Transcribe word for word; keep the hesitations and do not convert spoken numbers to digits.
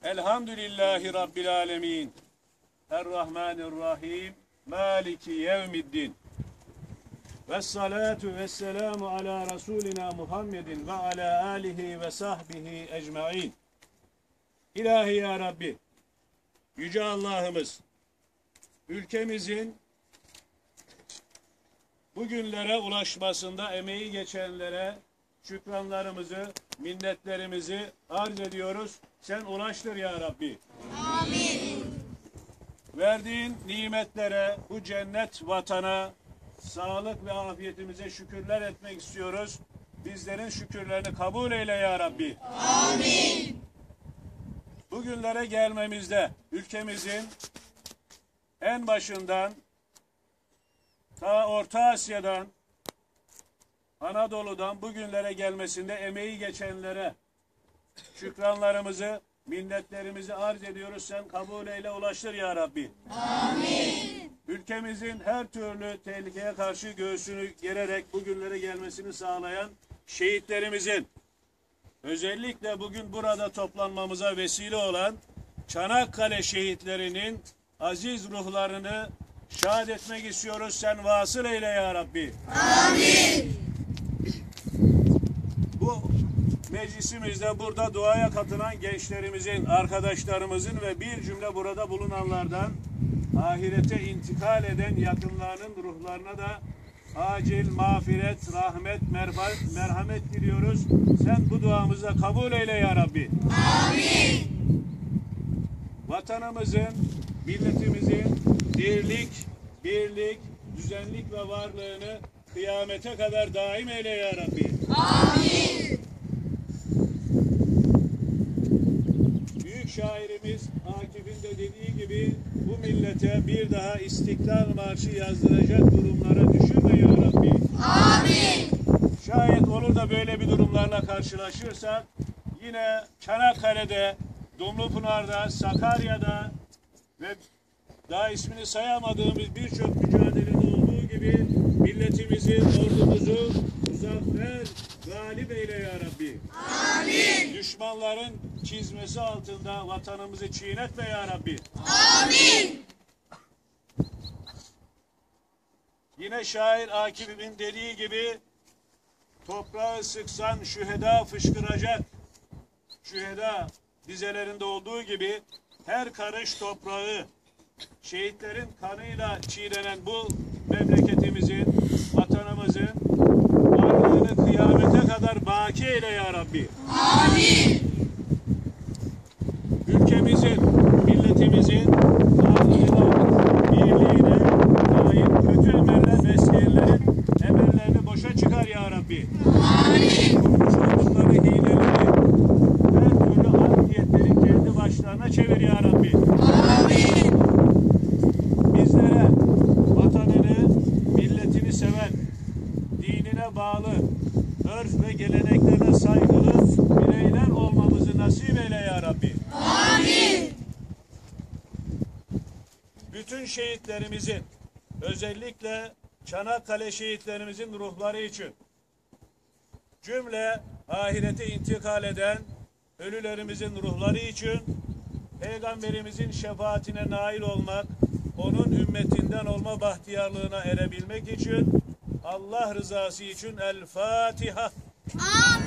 Elhamdülillahi Rabbil alemin. Errahmanirrahim. Maliki yevmiddin. Vessalatu vesselamu ala Resulina Muhammedin ve ala alihi ve sahbihi ecmain. İlahi ya Rabbi, Yüce Allah'ımız, ülkemizin bugünlere ulaşmasında emeği geçenlere şükranlarımızı, minnetlerimizi arz ediyoruz. Sen ulaştır ya Rabbi. Amin. Verdiğin nimetlere, bu cennet vatana, sağlık ve afiyetimize şükürler etmek istiyoruz. Bizlerin şükürlerini kabul eyle ya Rabbi. Amin. Bugünlere gelmemizde ülkemizin en başından ta Orta Asya'dan, Anadolu'dan bugünlere gelmesinde emeği geçenlere şükranlarımızı, minnetlerimizi arz ediyoruz. Sen kabul eyle, ulaştır ya Rabbi. Amin. Ülkemizin her türlü tehlikeye karşı göğsünü gererek bugünlere gelmesini sağlayan şehitlerimizin, özellikle bugün burada toplanmamıza vesile olan Çanakkale şehitlerinin aziz ruhlarını şad etmek istiyoruz. Sen vasıl eyle ya Rabbi. Amin. Bu meclisimizde burada duaya katılan gençlerimizin, arkadaşlarımızın ve bir cümle burada bulunanlardan ahirete intikal eden yakınlarının ruhlarına da acil mağfiret, rahmet, merhamet diliyoruz. Sen bu duamızı kabul eyle ya Rabbi. Amin. Vatanımızın, milletimizin dirlik, birlik, düzenlik ve varlığını kıyamete kadar daim eyle ya Rabbi. Amin. Büyük şairimiz Akif'in de dediği gibi bu millete bir daha İstiklal Marşı yazdıracak durumlara düşürme ya Rabbi. Amin. Şayet olur da böyle bir durumlarla karşılaşırsak yine Çanakkale'de, Dumlupınar'da, Sakarya'da ve daha ismini sayamadığımız birçok mücadelede olduğu gibi milletimizi, ordumuzu muzaffer, galip eyle ya Rabbi. Amin. Düşmanların çizmesi altında vatanımızı çiğnetme ya Rabbi. Amin. Yine şair Akif'in dediği gibi toprağı sıksan şüheda fışkıracak. Şüheda dizelerinde olduğu gibi her karış toprağı şehitlerin kanıyla çiğnenen bu memleketimizin, vatanımızın varlığını kıyamete kadar baki eyle ya Rabbi. Amin. Ülkemizin, milletimizin varlığına, birliğine dair kötü emeller ve esirlerin emellerini boşa çıkar ya Rabbi. Amin. Kurmuş oldukları hileleri, her türlü afiyetleri kendi başlarına çevir ya Rabbi. Amin. Bizlere vatanını, milletini seven, dinine bağlı, örf ve geleneklerine saygılı bireyler olmamızı nasip eyle ya Rabbi. Amin. Bütün şehitlerimizin, özellikle Çanakkale şehitlerimizin ruhları için, cümle ahirete intikal eden ölülerimizin ruhları için, Peygamberimizin şefaatine nail olmak, onun ümmetinden olma bahtiyarlığına erebilmek için, Allah rızası için El Fatiha. Amin.